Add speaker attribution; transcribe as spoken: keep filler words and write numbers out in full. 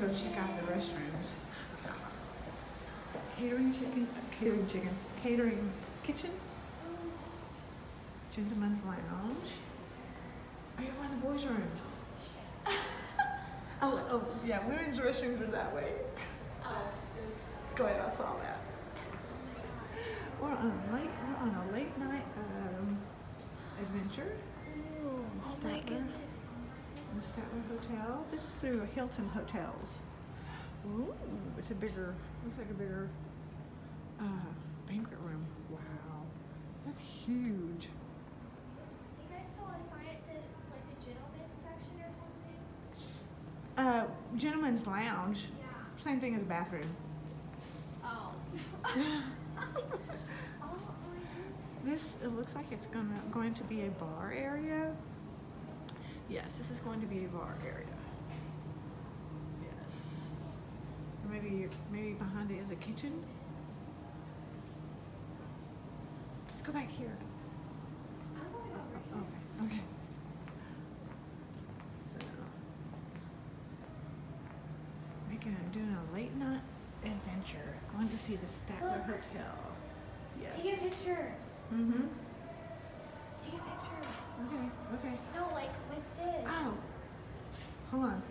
Speaker 1: go check out the restrooms. Catering chicken, uh, catering chicken, catering kitchen. Gentleman's lounge. Oh, you're in the boys' room. oh, oh, yeah, women's restrooms are that way.
Speaker 2: Oh, oops.
Speaker 1: Glad I saw that. We're on a late, we're on a late night um, adventure.
Speaker 2: Ooh, oh my goodness.
Speaker 1: The Statler Hotel. This is through Hilton Hotels. Ooh, it's a bigger, looks like a bigger uh, banquet room. Wow, that's huge.
Speaker 2: You guys saw a sign that said like the gentleman's section or something?
Speaker 1: Uh, gentleman's lounge.
Speaker 2: Yeah.
Speaker 1: Same thing as a bathroom.
Speaker 2: Oh.
Speaker 1: This, it looks like it's gonna going to be a bar area. Yes, this is going to be a bar area. Yes. Or maybe maybe behind it is a kitchen. Let's go back here. Oh, okay. Okay. So, making a doing a late night adventure. Going to see the Statler Hotel. Yes.
Speaker 2: Take a picture.
Speaker 1: Mm-hmm.
Speaker 2: Take a picture.
Speaker 1: Okay, okay.
Speaker 2: No, like with this.
Speaker 1: Oh. Hold on.